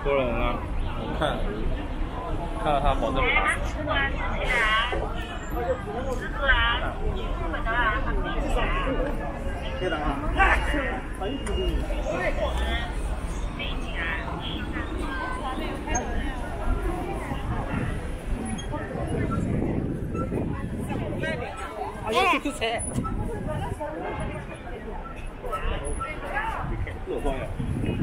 多人啊！看到他保证不打死。热风呀！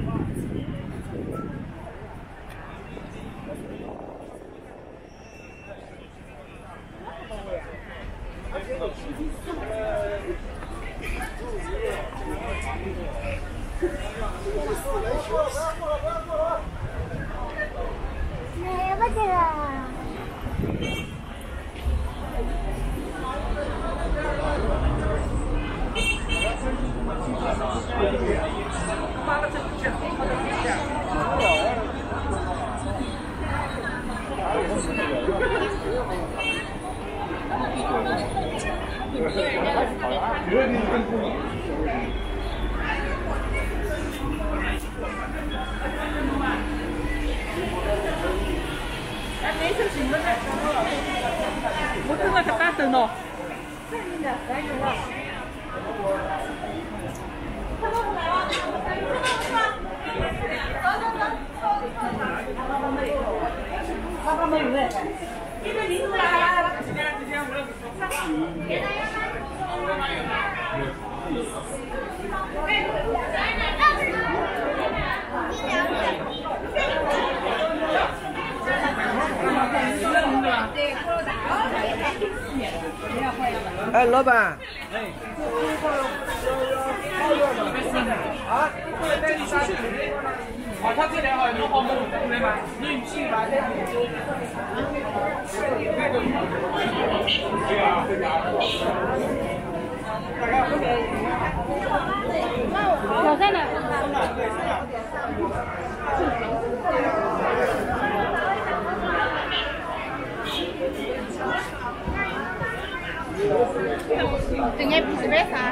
来吧，这个。 我等了个大灯哦。 哎，老板。 啊？他这里好有好多对吧？你去吧， 挑战的。人家不是为啥？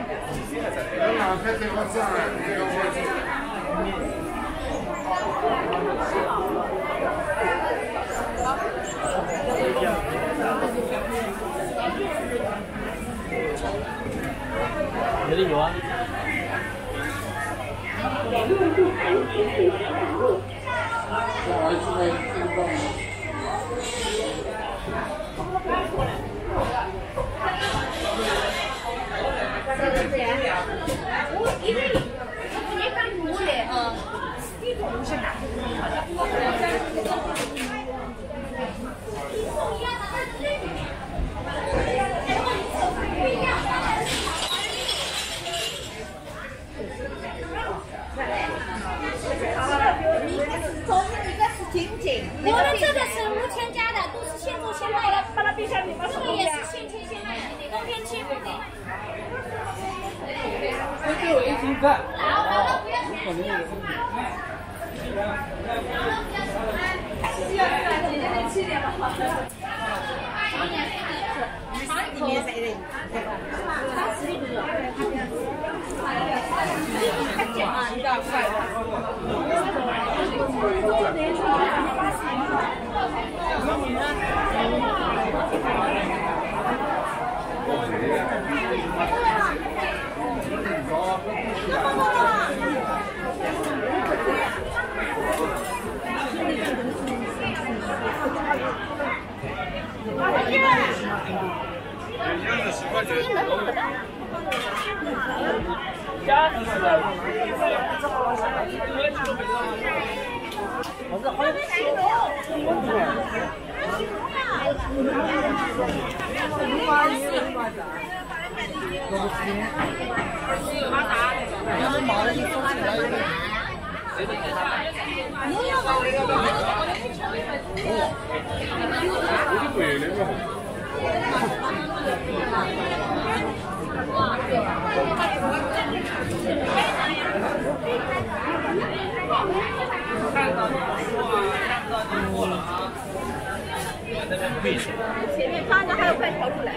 哪里有啊？ 我们这个是无添加的，都是现做现卖的。把它冰箱里面，这个也是现切现卖的，冬天切不给。 这就有一斤干。 前面放着还有快调出来。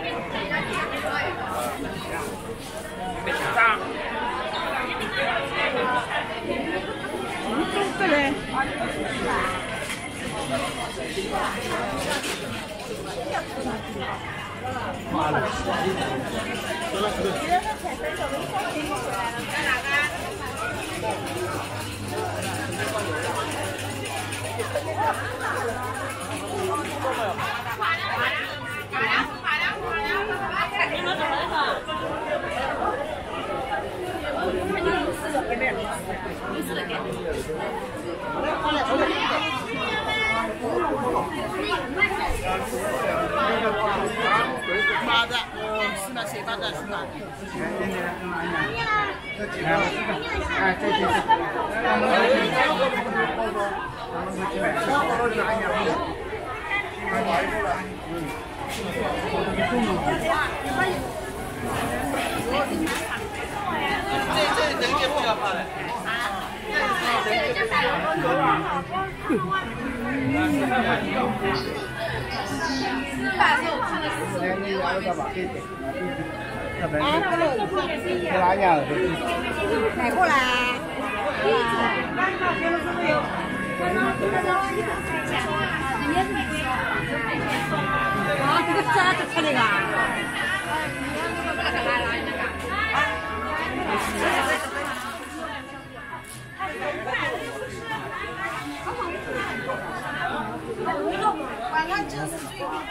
这嘞啊。 麻的，是那谁把的是哪？ 哎，这就是。 这人也不要怕的。 买过来。啊，这个渣子出来了。晚上就是最后。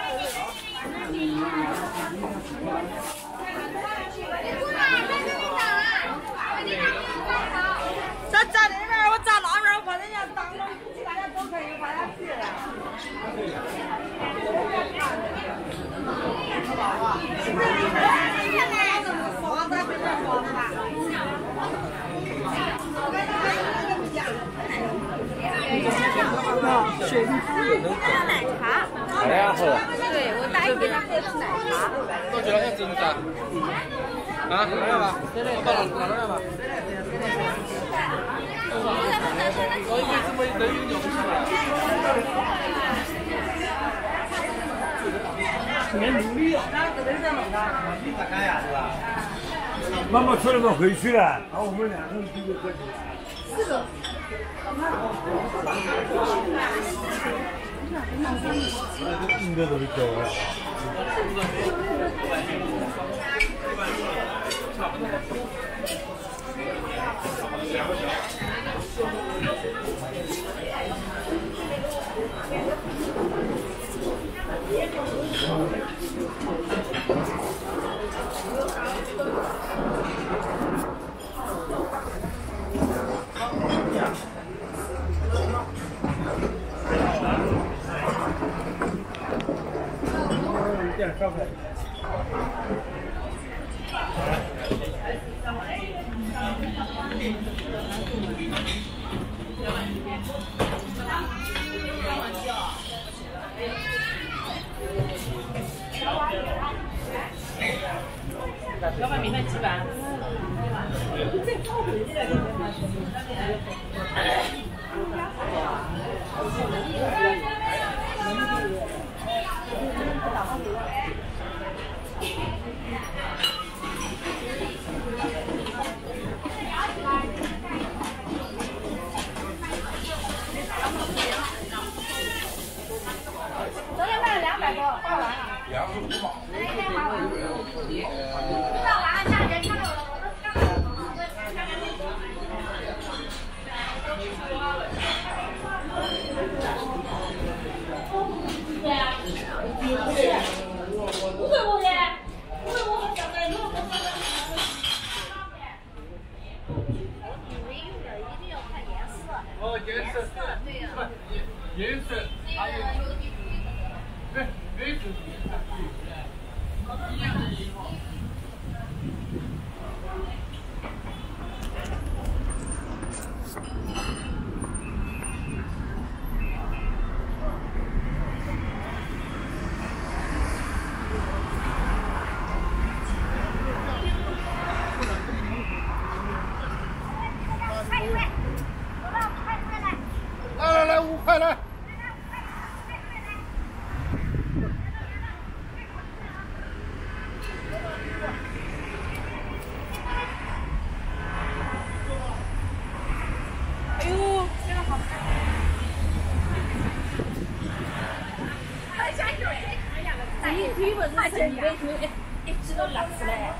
咱站那边，我站那边，我把人家当了，大家都可以把它去了。 水蜜奶茶。 哎呀，好了。 对，我答应给他喝的是奶茶。 多久了？要真的？啊，来吧，我到哪来吧？我一直没人有牛没努力啊！ 妈妈吃了个回去了，然后我们两个人就喝酒。4个。应该都是酒了。 店烧开。 老板明天几碗？ 昨天卖了200多，花完了。 哦，颜色，颜色，还有，对，颜色。来5块来。 哎呦，这个好。 你腿不是生的腿，一直都拉出来。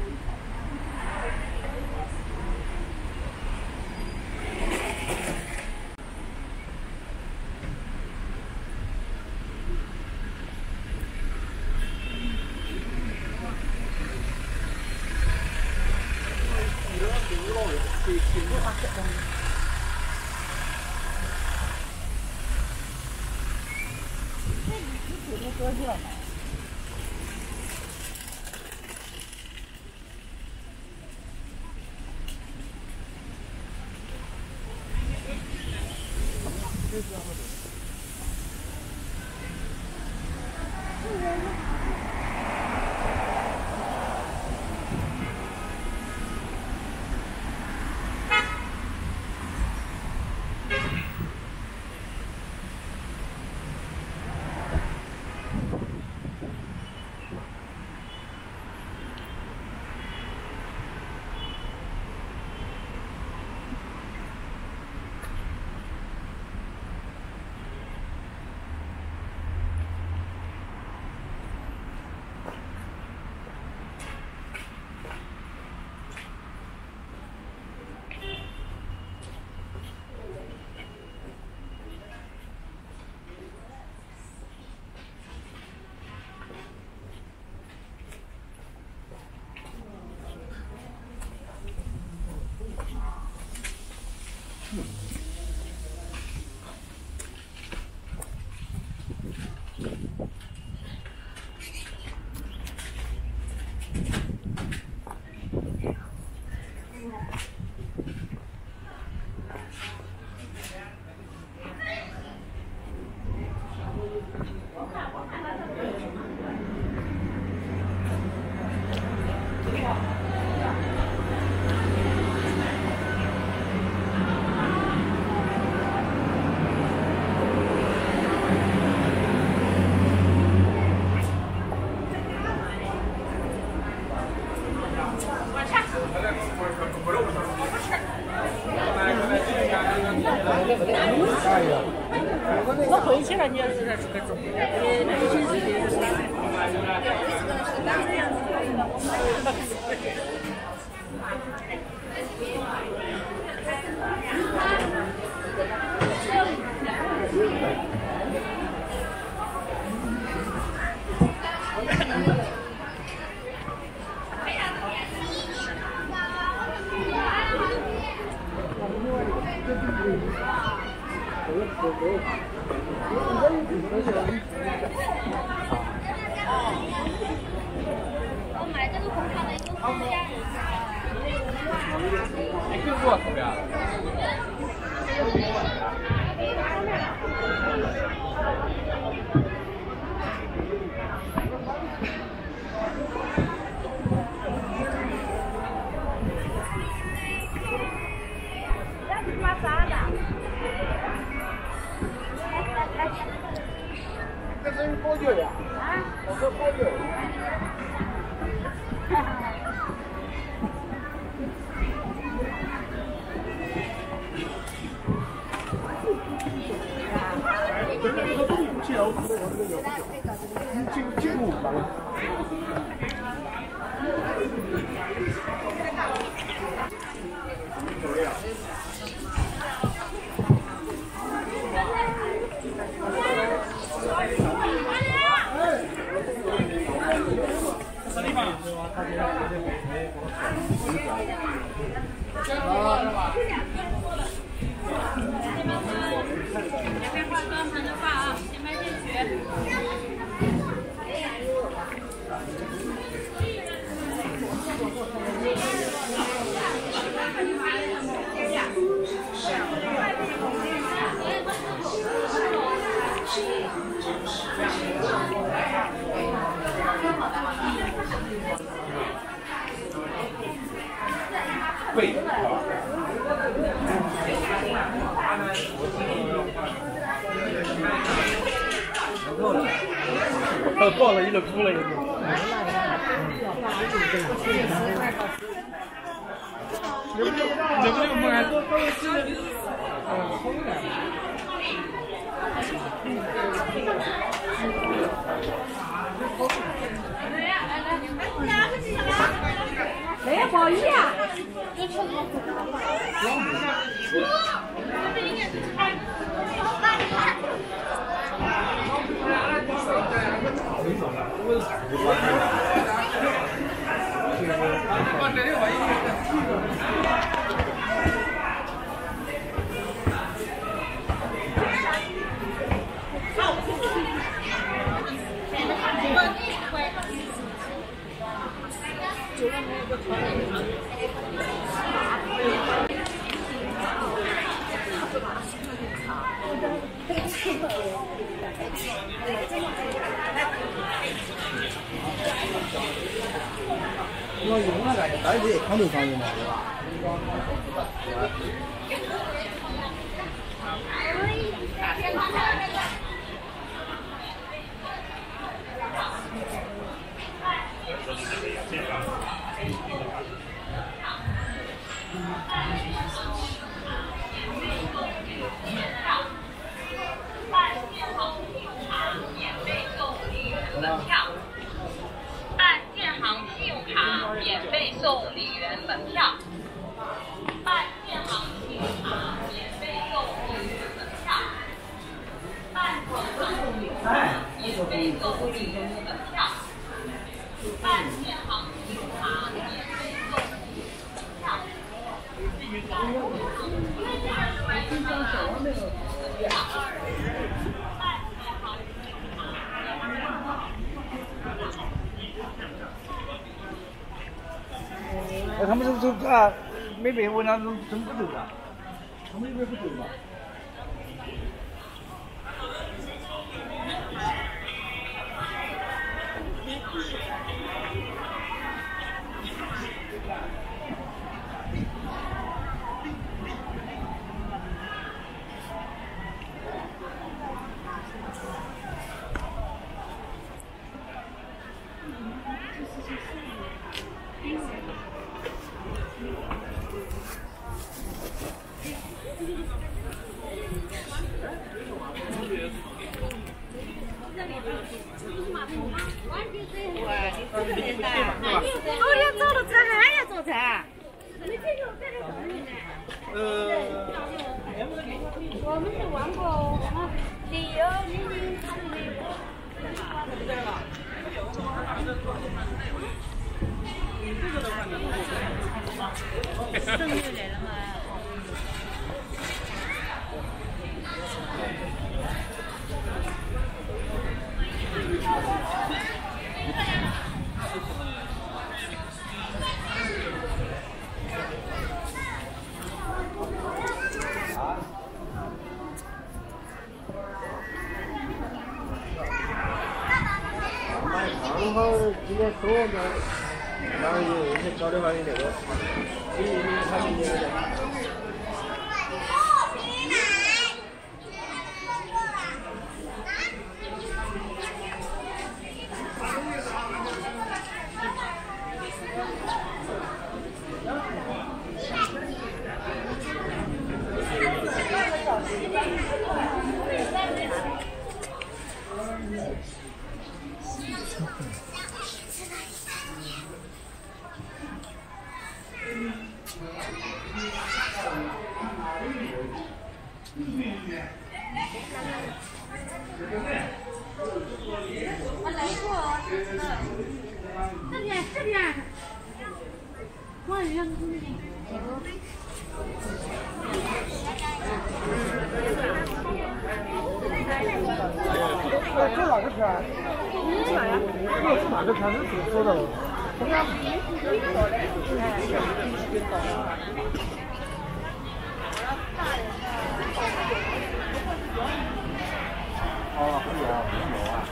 我回去了，你要是在这个中间， 我买这个红糖的一个是家人。 你听过后边？ 妈啥的？ 这是包酒呀？ 啊？ 我说包酒。 贵。他抱了一个哭了一个。能不能买？ 我用了感觉待着也抗没上瘾嘛，对吧？ 办建行信用卡免费送里元门票。办建行信用卡免费送里元门票。办建行信用卡免费送里元门票。办建行信用卡免费送里元门票。 哎，他们这个没被我那种真不对吧？他们那边不对吧？ 哦，要走了，这还要走噻。我们是玩过旅游旅生日来了嘛？ 正好今天收完的，然后有一些交流方面那个，经理他们也在。 我来过，这边，我让这哪个片？啥呀？这哪个片是说的？哦，有啊。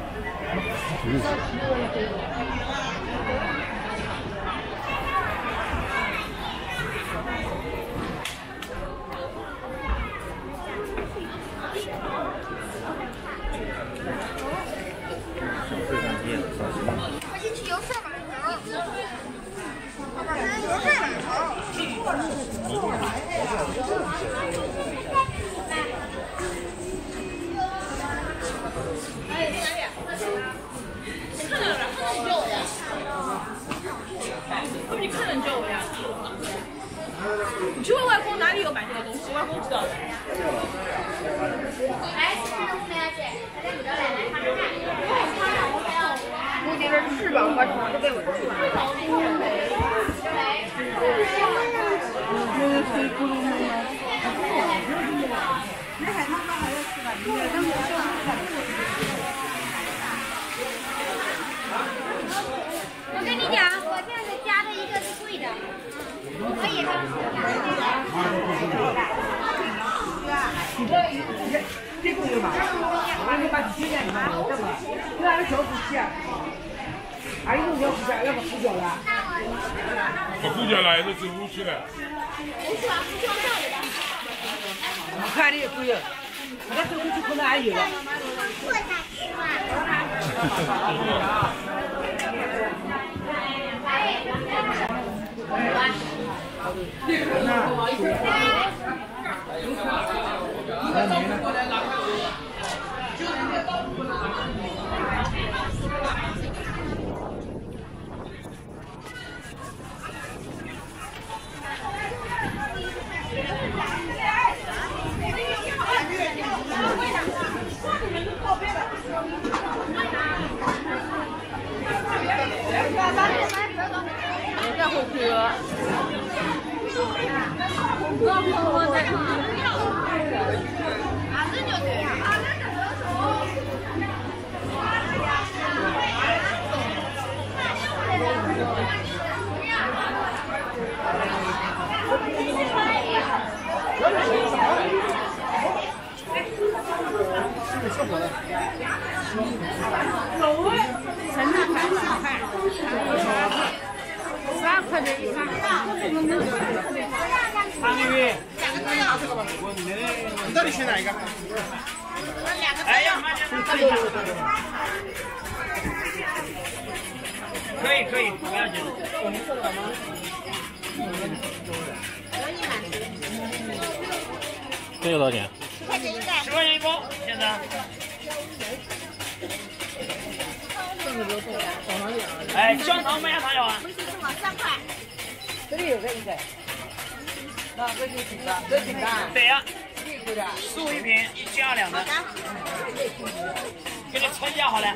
我进去有事码头，有事码头。 你看人叫我呀？你去问外公哪里有买这个东西，外公知道的。 估计是翅膀和肠都被我吃完了。 我跟你讲，我这样子加的一个是贵的，可以吗？ 这个有嘛？俺们把去年嘛，干嘛？就俺们小时去，还有种小时那个呼叫了。 我呼叫了，还是走路去了。 我看的也都有，那走过去可能还有。 坐下去嘛。 再回去了。3块钱一盘。 汤鱼。 你到底选哪一个？ 哎呀，可以，不要紧。 这个多少钱 10块钱一个。 10块钱一包，先生。哎，姜糖麦芽糖有啊？ 回去正好3块。 这里有个应该。那这就挺大，这挺大。对呀。15一瓶，1斤2两的。给你称一下好了。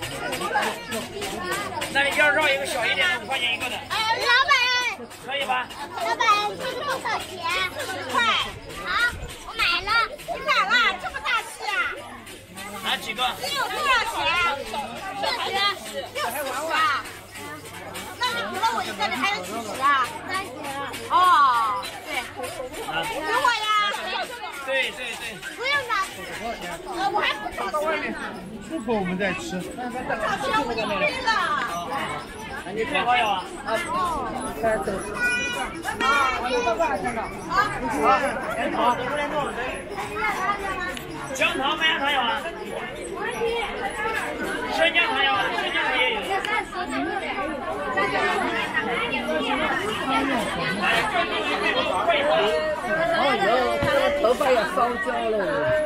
那你要绕一个小一点的，5块钱一个的。 老板。 可以吧？ 老板，这是多少钱？10块。好，我买了。你咋了？这么大气啊？ 拿几个？ 这有多少钱？60啊。那你除了我一个人还有几十啊？30。哦，对。给我呀。 对。 不用拿。我还不找钱。 出口我们再吃。 找钱我就亏了。 你配合有啊？姜糖麦芽糖有啊？生姜糖有啊？生姜糖也有。 哦哟，他的头发要烧焦了。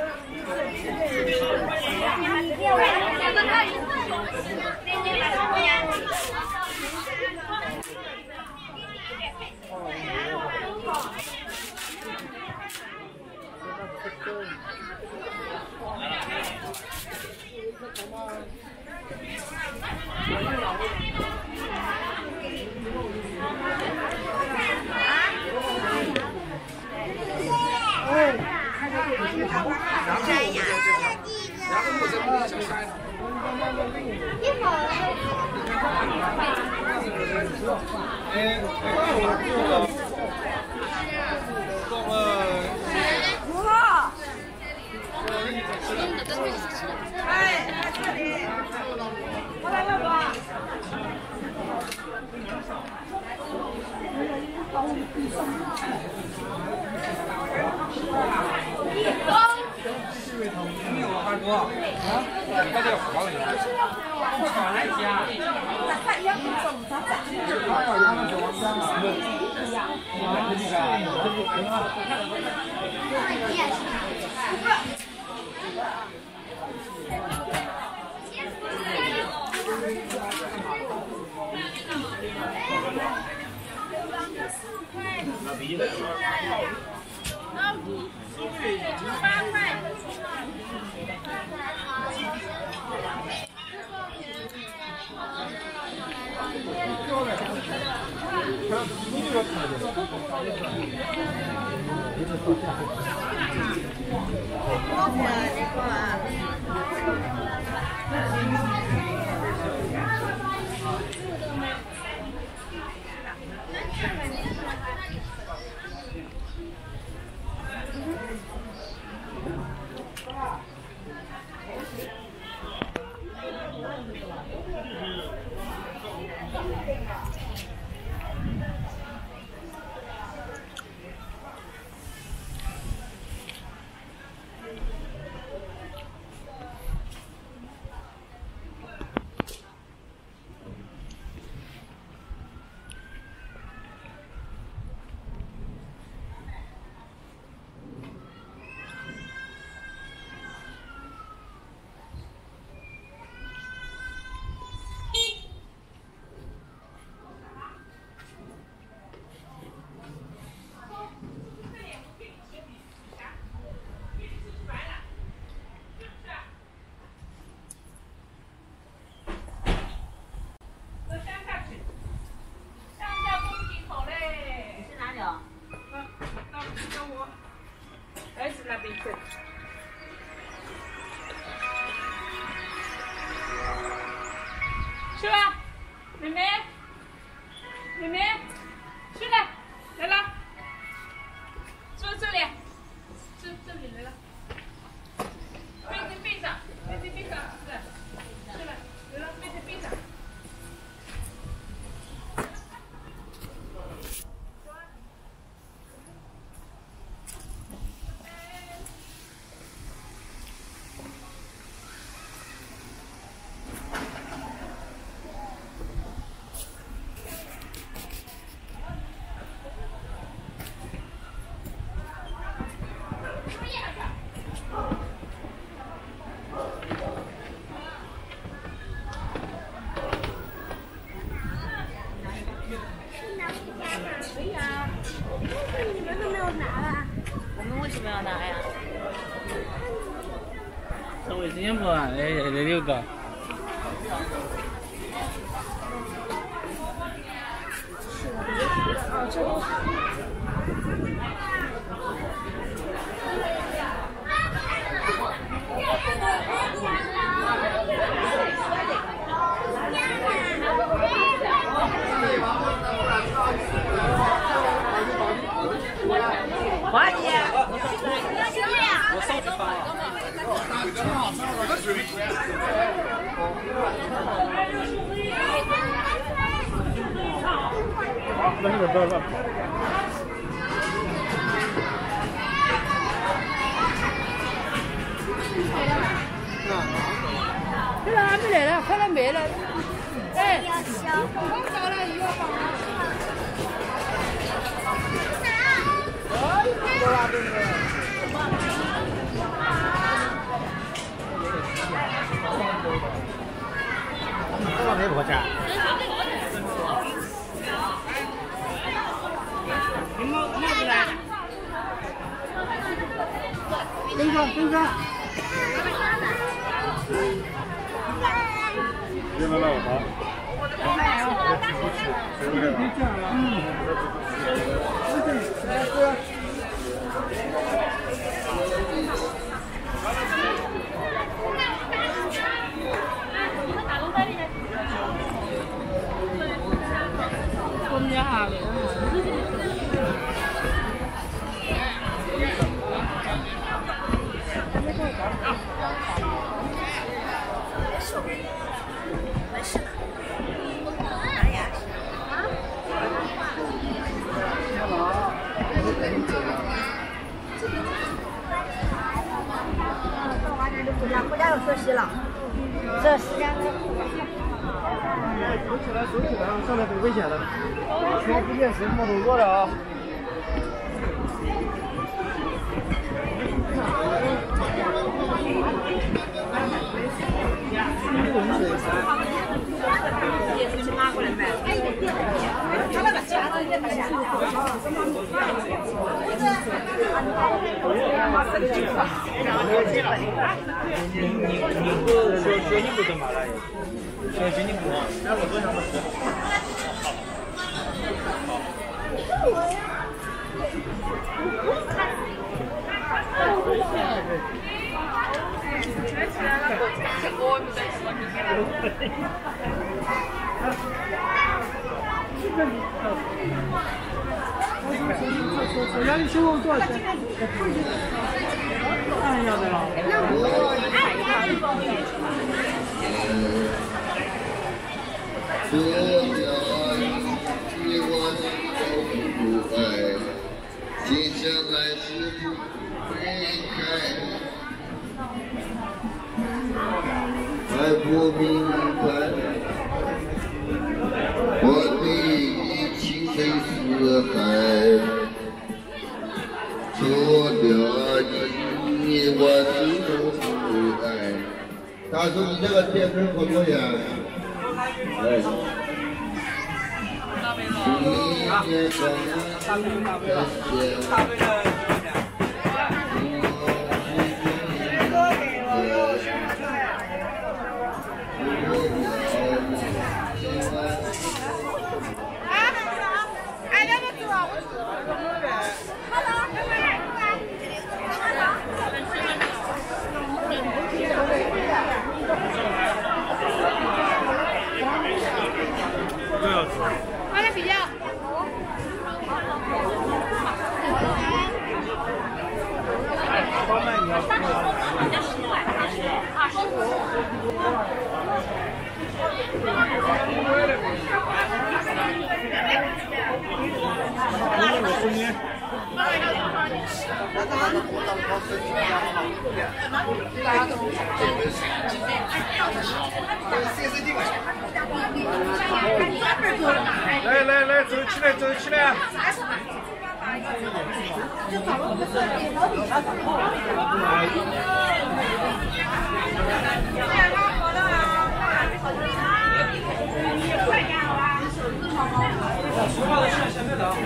卫生间不啊？那有个。花姐，我上去发了。 那个不要乱跑。 这个还没来了，快点没了。哎，我搞了一个房。 这没破钱。 你们不来？ 等一下，等一下。别来了，好。 我们家哈的。 回家要学习了，这时间收起来，收起来，上来很危险的。说不见石头都弱了啊！ 也是拿过来卖。他那个钱都也不钱了。 你不干嘛了？学你不？那我做什么事？ 我让你收我多少钱？看一下的了。 这样一万都不爱，接下来是不会开，还不明白，我对你情深似海，错了一万都不爱。大叔，你这个电瓶可多呀？哎， 快点比较。 来来来，走起来，走起来！ 说话的是前面的。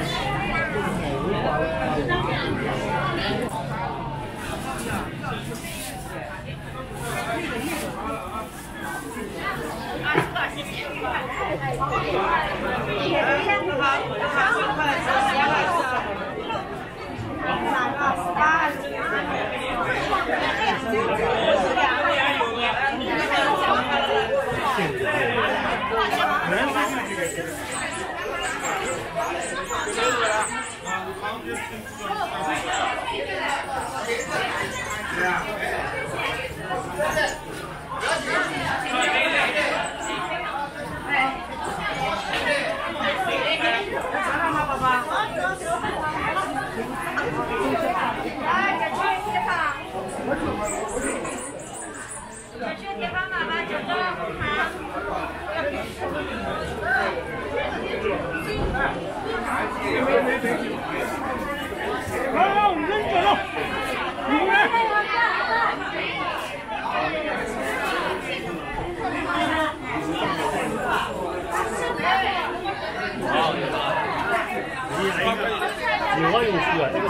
我有书啊，这个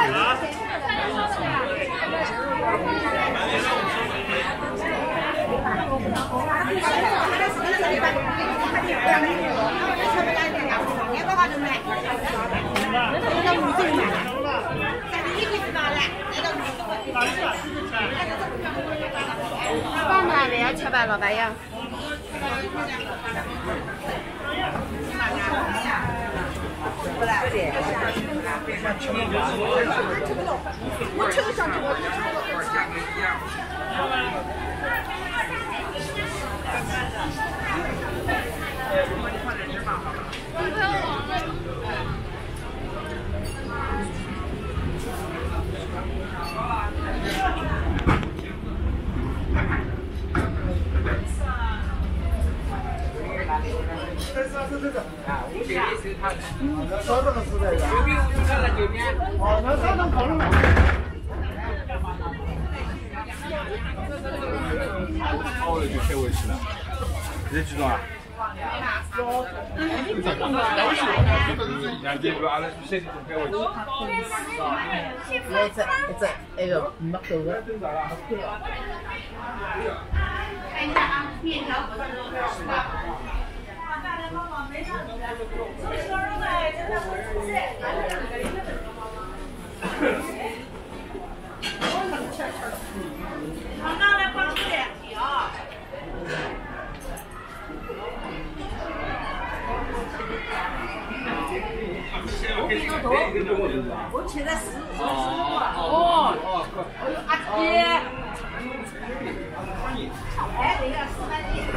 放哪里要吃吧，老白呀？我吃个上去， 烧这个是的呀。哦，那烧成烤了吗？ 烤了就开回去了。这几种啊？ 那个没够的。 看一下啊，面条不是我现在是哦，阿姐，哎，那个4块钱。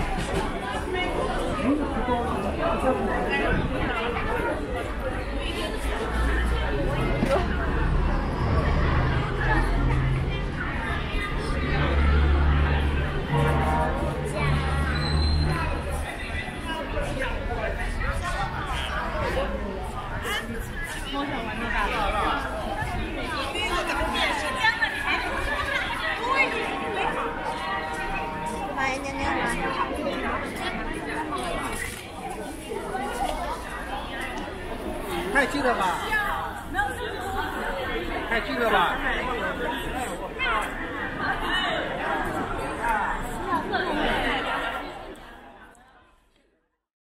太近了吧？太近了吧？